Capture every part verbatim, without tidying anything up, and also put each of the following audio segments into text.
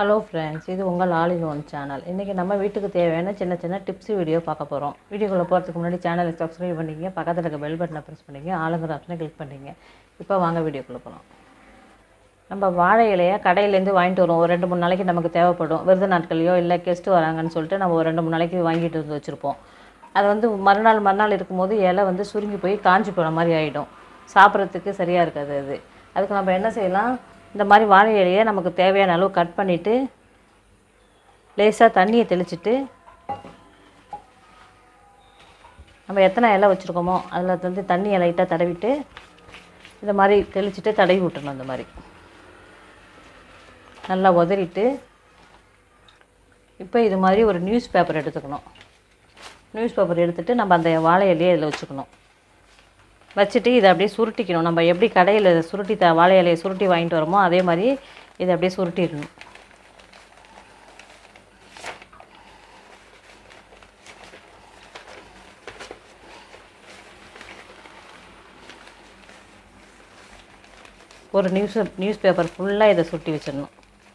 Hello friends, இது உங்கள் all in one channel. இன்றைக்கி நம்ம வீட்டுக்கு தேவையான சின்ன சின்ன டிப்ஸ் வீடியோ பார்க்க போகிறோம். வீடியோக்குள்ளே போகிறதுக்கு முன்னாடி சேனலை சப்ஸ்கிரைப் பண்ணிங்க, பக்கத்தில் இருக்க பெல் பட்டனை ப்ரெஸ் பண்ணிங்க, ஆளுங்கிற ஆப்ஷனை கிளிக் பண்ணிங்க. இப்போ வாங்க வீடியோக்குள்ளே போகலாம். நம்ம வாழை இலையை கடையிலேருந்து வாங்கிட்டு வரோம். ஒரு ரெண்டு மூணு நாளைக்கு நமக்கு தேவைப்படும். விருது நாட்களையோ இல்லை கெஸ்ட்டு வராங்கன்னு சொல்லிட்டு நம்ம ஒரு ரெண்டு மூணு நாளைக்கு வாங்கிட்டு வந்து வச்சுருப்போம். அது வந்து மறுநாள் மறுநாள் இருக்கும்போது இலை வந்து சுருங்கி போய் காஞ்சி போன மாதிரி ஆகிடும். சாப்பிட்றதுக்கு சரியாக இருக்காது. அது அதுக்கு நம்ம என்ன செய்யலாம், இந்த மாதிரி வாழை இலையை நமக்கு தேவையான அளவு கட் பண்ணிவிட்டு லேசாக தண்ணியை தெளிச்சிட்டு நம்ம எத்தனை இலை வச்சுருக்கோமோ அதில் வந்து தண்ணியை லைட்டாக தடவிட்டு இந்த மாதிரி தெளிச்சிட்டு தடவி விட்டுணும். இந்த மாதிரி நல்லா உதறிட்டு இப்போ இது மாதிரி ஒரு நியூஸ் பேப்பர் எடுத்துக்கணும். நியூஸ் பேப்பர் எடுத்துகிட்டு நம்ம அந்த வாழை இலையை இதில் வச்சுக்கணும். வச்சுட்டு இதை அப்படியே சுருட்டிக்கணும். நம்ம எப்படி கடையில் சுருட்டி த வாழை இலையை சுருட்டி வாங்கிட்டு வரோமோ அதே மாதிரி இதை அப்படியே சுருட்டிடணும். ஒரு நியூஸ் நியூஸ் பேப்பர் ஃபுல்லாக இதை சுருட்டி வச்சிடணும்.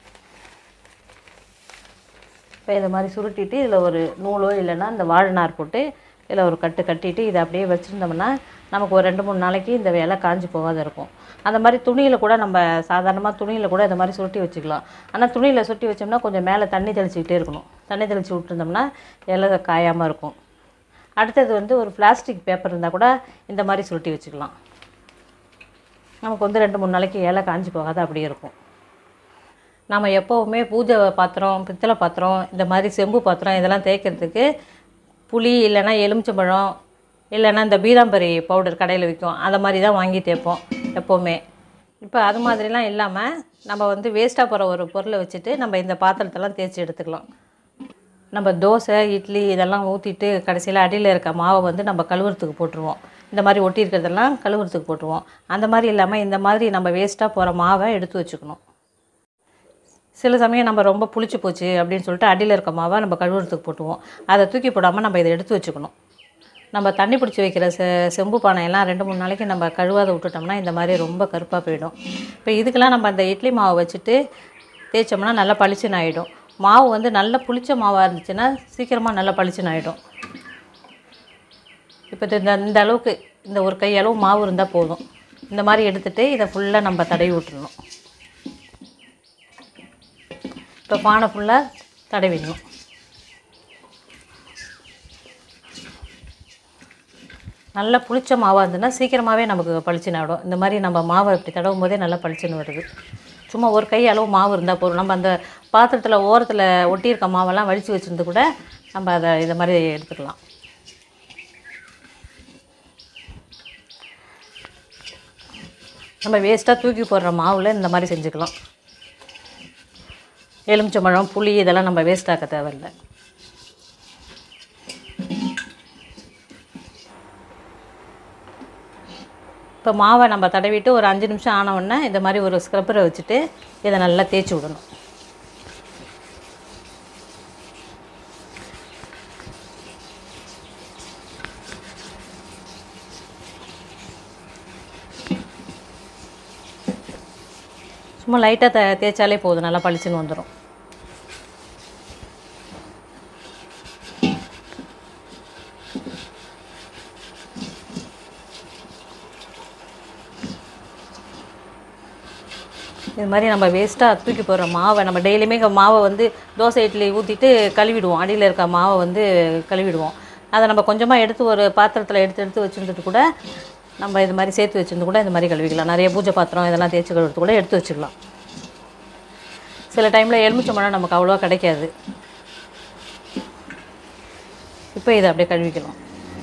இப்போ இதை மாதிரி சுருட்டிட்டு இதில் ஒரு நூலோ இல்லைன்னா இந்த வாழை நார் போட்டு இதில் ஒரு கட்டு கட்டிட்டு இதை அப்படியே வச்சுருந்தோம்னா நமக்கு ஒரு ரெண்டு மூணு நாளைக்கு இந்த வேலை காஞ்சி போகாத இருக்கும். அந்த மாதிரி துணியில் கூட நம்ம சாதாரணமாக துணியில் கூட இந்த மாதிரி சுருட்டி வச்சுக்கலாம். ஆனால் துணியில் சுருட்டி வச்சோம்னா கொஞ்சம் மேலே தண்ணி தெளிச்சிக்கிட்டே இருக்கணும். தண்ணி தெளித்து விட்டுருந்தோம்னா இலை காயாமல் இருக்கும். அடுத்தது வந்து ஒரு பிளாஸ்டிக் பேப்பர் இருந்தால் கூட இந்த மாதிரி சுருட்டி வச்சுக்கலாம். நமக்கு வந்து ரெண்டு மூணு நாளைக்கு இலை காஞ்சி போகாத அப்படியே இருக்கும். நம்ம எப்போவுமே பூஜை பாத்திரம், பித்தளை பாத்திரம், இந்த மாதிரி செம்பு பாத்திரம் இதெல்லாம் தேய்க்கிறதுக்கு புளி இல்லைன்னா எலுமிச்சம்பழம் இல்லைன்னா இந்த பீதாம்பரி பவுடர் கடையில் விற்கும், அதை மாதிரி தான் வாங்கி தேய்ப்போம் எப்போவுமே. இப்போ அது மாதிரிலாம் இல்லாமல் நம்ம வந்து வேஸ்ட்டாக போகிற ஒரு பொருளை வச்சுட்டு நம்ம இந்த பாத்திரத்தெல்லாம் தேய்ச்சி எடுத்துக்கலாம். நம்ம தோசை இட்லி இதெல்லாம் ஊற்றிட்டு கடைசியில் அடியில் இருக்க மாவை வந்து நம்ம கழுவுறதுக்கு போட்டுருவோம். இந்த மாதிரி ஒட்டி இருக்கிறதெல்லாம் கழுவுறதுக்கு போட்டுருவோம். அந்த மாதிரி இல்லாமல் இந்த மாதிரி நம்ம வேஸ்ட்டாக போகிற மாவை எடுத்து வச்சுக்கணும். சில சமயம் நம்ம ரொம்ப புளிச்சு போச்சு அப்படின்னு சொல்லிட்டு அடியில் இருக்க மாவை நம்ம கழுவுறதுக்கு போட்டுவோம். அதை தூக்கி போடாமல் நம்ம இதை எடுத்து வச்சுக்கணும். நம்ம தண்ணி பிடிச்சி வைக்கிற செ செம்பு பானையெல்லாம் ரெண்டு மூணு நாளைக்கு நம்ம கழுவாத விட்டுட்டோம்னா இந்த மாதிரி ரொம்ப கருப்பாக போயிடும். இப்போ இதுக்கெல்லாம் நம்ம அந்த இட்லி மாவை வச்சுட்டு தேய்ச்சோம்னா நல்லா பளிச்சுன்னு ஆகிடும். மாவு வந்து நல்ல புளிச்ச மாவாக இருந்துச்சுன்னா சீக்கிரமாக நல்லா பளிச்சுன்னு ஆகிடும். இப்போ இந்த இந்த அளவுக்கு இந்த ஒரு கை அளவு மாவு இருந்தால் போதும். இந்த மாதிரி எடுத்துகிட்டு இதை ஃபுல்லாக நம்ம தடவி விட்டுறணும். இப்போ பானை ஃபுல்லாக தடவிடணும். நல்லா புளிச்ச மாவாக இருந்ததுன்னா சீக்கிரமாகவே நமக்கு பளிச்சுன்னு ஆகிடும். இந்த மாதிரி நம்ம மாவை இப்படி தடவும் போதே நல்லா பளிச்சுன்னு வருது. சும்மா ஒரு கை அளவு மாவு இருந்தால் போதும். நம்ம அந்த பாத்திரத்தில் ஓரத்தில் ஒட்டியிருக்க மாவெல்லாம் வடித்து வச்சுருந்து கூட நம்ம அதை இதை மாதிரி எடுத்துக்கலாம். நம்ம வேஸ்ட்டாக தூக்கி போடுற மாவில் இந்த மாதிரி செஞ்சுக்கலாம். எலுமிச்சம்பழம் புளி இதெல்லாம் நம்ம வேஸ்ட்டாக்க தேவையில்லை. இப்போ மாவை நம்ம தடவிட்டு ஒரு அஞ்சு நிமிஷம் ஆனவுடனே இந்த மாதிரி ஒரு ஸ்க்ரப்பரை வச்சுட்டு இதை நல்லா தேய்ச்சி விடணும். சும்மா லைட்டாக த தேய்ச்சாலே போதும், நல்லா பளிச்சுன்னு வந்துடும். இது மாதிரி நம்ம வேஸ்ட்டாக தூக்கி போடுற மாவை நம்ம டெய்லியுமே மாவை வந்து தோசை இட்லி ஊற்றிட்டு கழுவிடுவோம். அடியில் இருக்க மாவை வந்து கழுவிடுவோம். அதை நம்ம கொஞ்சமாக எடுத்து ஒரு பாத்திரத்தில் எடுத்து எடுத்து வச்சுருந்துட்டு கூட நம்ம இது மாதிரி சேர்த்து வச்சுருந்து கூட இந்த மாதிரி கழுவிக்கலாம். நிறைய பூஜை பாத்திரம் இதெல்லாம் தேய்ச்சி கழுவுறது கூட எடுத்து வச்சுக்கலாம். சில டைமில் எலுமிச்சம்பழம் நமக்கு அவ்வளோவா கிடைக்காது. இப்போ இதை அப்படியே கழுவிக்கலாம்.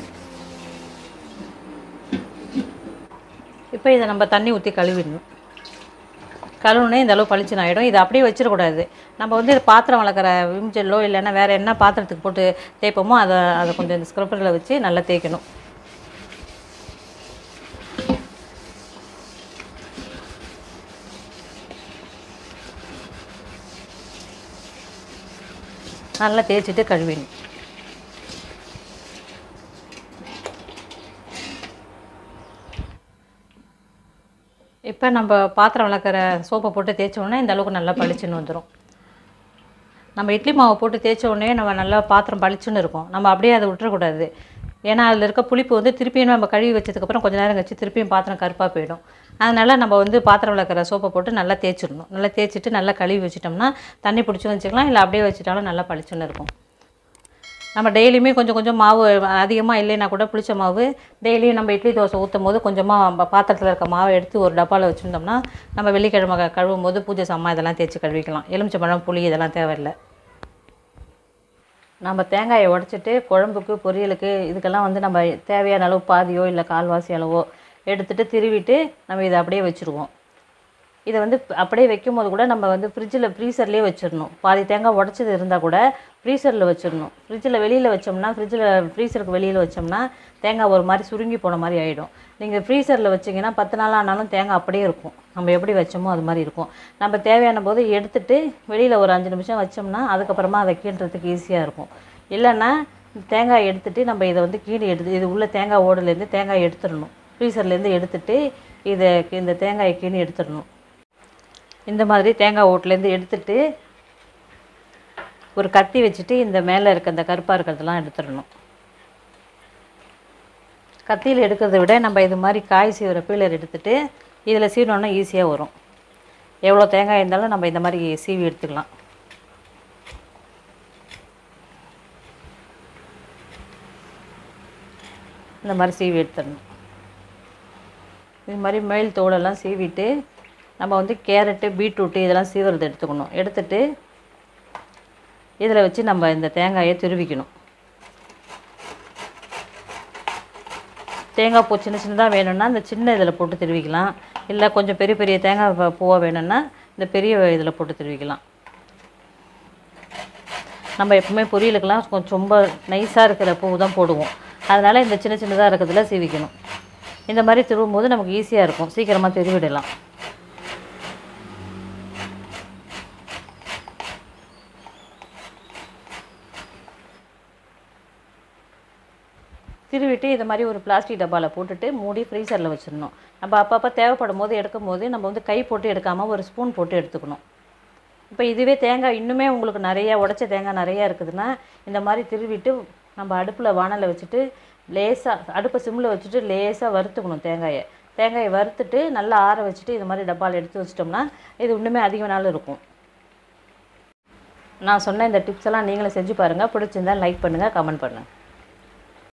இப்போ இதை நம்ம தண்ணி ஊற்றி கழுவிடணும். கழுவுனே இந்த அளவு பளிச்சுன்னு ஆகிடும். இதை அப்படியே வச்சிடக்கூடாது. நம்ம வந்து பாத்திரம் வளர்க்குற விம் ஜெல்லோ இல்லைன்னா வேறு என்ன பாத்திரத்துக்கு போட்டு தேய்ப்போமோ அதை அதை கொஞ்சம் இந்த ஸ்க்ரப்பரில் வச்சு நல்லா தேய்க்கணும். நல்லா தேய்ச்சிட்டு கழுவிடணும். இப்போ நம்ம பாத்திரம் விளக்குற சோப்பை போட்டு தேய்ச்சோன்னா இந்த அளவுக்கு நல்லா பளிச்சுன்னு வந்துடும். நம்ம இட்லி மாவை போட்டு தேய்ச்ச உடனே நம்ம நல்லா பாத்திரம் பளிச்சுன்னு இருக்கும். நம்ம அப்படியே அதை விட்டுறக்கூடாது. ஏன்னா அதில் இருக்க புளிப்பு வந்து திருப்பியும் நம்ம கழுவி வச்சதுக்கப்புறம் கொஞ்சம் நேரம் கழிச்சு திருப்பியும் பாத்திரம் கருப்பாக போயிடும். அதனால் நம்ம வந்து பாத்திரம் விளக்குற சோப்பை போட்டு நல்லா தேய்ச்சிடணும். நல்லா தேய்ச்சிட்டு நல்லா கழுவி வச்சிட்டோம்னா தண்ணி பிடிச்சி வச்சுக்கலாம், இல்லை அப்படியே வச்சுட்டாலும் நல்லா பளிச்சுன்னு இருக்கும். நம்ம டெய்லியுமே கொஞ்சம் கொஞ்சம் மாவு அதிகமாக இல்லைன்னா கூட புளிச்ச மாவு டெய்லியும் நம்ம இட்லி தோசை ஊற்றும் போது கொஞ்சமாக பாத்திரத்தில் இருக்க மாவை எடுத்து ஒரு டப்பாவில் வச்சுருந்தோம்னா நம்ம வெள்ளிக்கிழமை கழுவும் போது பூஜை சாமான் இதெல்லாம் தேய்ச்சி கழுவிக்கலாம். எலுமிச்சம்பழம், புளி இதெல்லாம் தேவையில்லை. நம்ம தேங்காயை உடச்சிட்டு குழம்புக்கு, பொரியலுக்கு இதுக்கெல்லாம் வந்து நம்ம தேவையான அளவு பாதியோ இல்லை கால்வாசி அளவோ எடுத்துகிட்டு திருவிட்டு நம்ம இதை அப்படியே வச்சுருவோம். இதை வந்து அப்படியே வைக்கும் போது கூட நம்ம வந்து ஃப்ரிட்ஜில் ஃப்ரீசர்லேயே வச்சிடணும். பாதி தேங்காய் உடச்சது இருந்தால் கூட ஃப்ரீசரில் வச்சிடணும். ஃப்ரிட்ஜில் வெளியில் வச்சோம்னா ஃப்ரிட்ஜில் ஃப்ரீசருக்கு வெளியில் வச்சோம்னா தேங்காய் ஒரு மாதிரி சுருங்கி போன மாதிரி ஆகிடும். நீங்கள் ஃப்ரீசரில் வச்சிங்கன்னா பத்து நாள் ஆனாலும் தேங்காய் அப்படியே இருக்கும். நம்ம எப்படி வச்சோமோ அது மாதிரி இருக்கும். நம்ம தேவையான போது எடுத்துகிட்டு வெளியில் ஒரு அஞ்சு நிமிஷம் வச்சோம்னா அதுக்கப்புறமா அதை கீண்டுறதுக்கு ஈஸியாக இருக்கும். இல்லைன்னா தேங்காய் எடுத்துகிட்டு நம்ம இதை வந்து கீழே எடுத்து இது உள்ள தேங்காய் ஓடுலேருந்து தேங்காய் எடுத்துடணும். ஃப்ரீசர்லேருந்து எடுத்துகிட்டு இதை இந்த தேங்காயை கீழே எடுத்துடணும். இந்த மாதிரி தேங்காய் ஓட்டுலேருந்து எடுத்துகிட்டு ஒரு கத்தி வச்சுட்டு இந்த மேலே இருக்க இந்த கருப்பாக இருக்கிறதெல்லாம் எடுத்துடணும். கத்தியில் எடுக்கிறத விட நம்ம இது மாதிரி காய் சீவுற பீலர் எடுத்துகிட்டு இதில் சீவினோன்னா ஈஸியாக வரும். எவ்வளோ தேங்காய் இருந்தாலும் நம்ம இந்த மாதிரி சீவி எடுத்துக்கலாம். இந்த மாதிரி சீவி எடுத்துடணும். இது மாதிரி மேல் தோலெல்லாம் சீவிட்டு நம்ம வந்து கேரட்டு, பீட்ரூட்டு இதெல்லாம் சீவுறது எடுத்துக்கணும். எடுத்துகிட்டு இதில் வச்சு நம்ம இந்த தேங்காயை துருவிக்கணும். தேங்காய் பூ சின்ன சின்னதாக வேணும்னா இந்த சின்ன இதில் போட்டு திருவிக்கலாம். இல்லை கொஞ்சம் பெரிய பெரிய தேங்காய் பூவாக வேணும்னா இந்த பெரிய இதில் போட்டு திருவிக்கலாம். நம்ம எப்பவுமே பொரியலுக்கெல்லாம் கொஞ்சம் ரொம்ப நைஸாக இருக்கிற பூ தான் போடுவோம். அதனால் இந்த சின்ன சின்னதாக இருக்கிறதுல சீவிக்கணும். இந்த மாதிரி திருவும் போது நமக்கு ஈஸியாக இருக்கும். சீக்கிரமாக திருவிடலாம். திருவிட்டு இது மாதிரி ஒரு பிளாஸ்டிக் டப்பாவில் போட்டுட்டு மூடி ஃப்ரீசரில் வச்சிடணும். நம்ம அப்பப்போ தேவைப்படும் போது எடுக்கும் போது நம்ம வந்து கை போட்டு எடுக்காமல் ஒரு ஸ்பூன் போட்டு எடுத்துக்கணும். இப்போ இதுவே தேங்காய் இன்னுமே உங்களுக்கு நிறையா உடச்ச தேங்காய் நிறையா இருக்குதுன்னா இந்த மாதிரி திருவிட்டு நம்ம அடுப்பில் வானலை வச்சுட்டு லேசாக அடுப்பை சிம்மில் வச்சுட்டு லேசாக வறுத்துக்கணும். தேங்காயை தேங்காயை வறுத்துட்டு நல்லா ஆற வச்சுட்டு இது மாதிரி டப்பாவில் எடுத்து வச்சிட்டோம்னா இது இன்னுமே அதிக நாள் இருக்கும். நான் சொன்ன இந்த டிப்ஸ் எல்லாம் நீங்களும் செஞ்சு பாருங்கள். பிடிச்சிருந்தால் லைக் பண்ணுங்கள், கமெண்ட் பண்ணுங்கள்.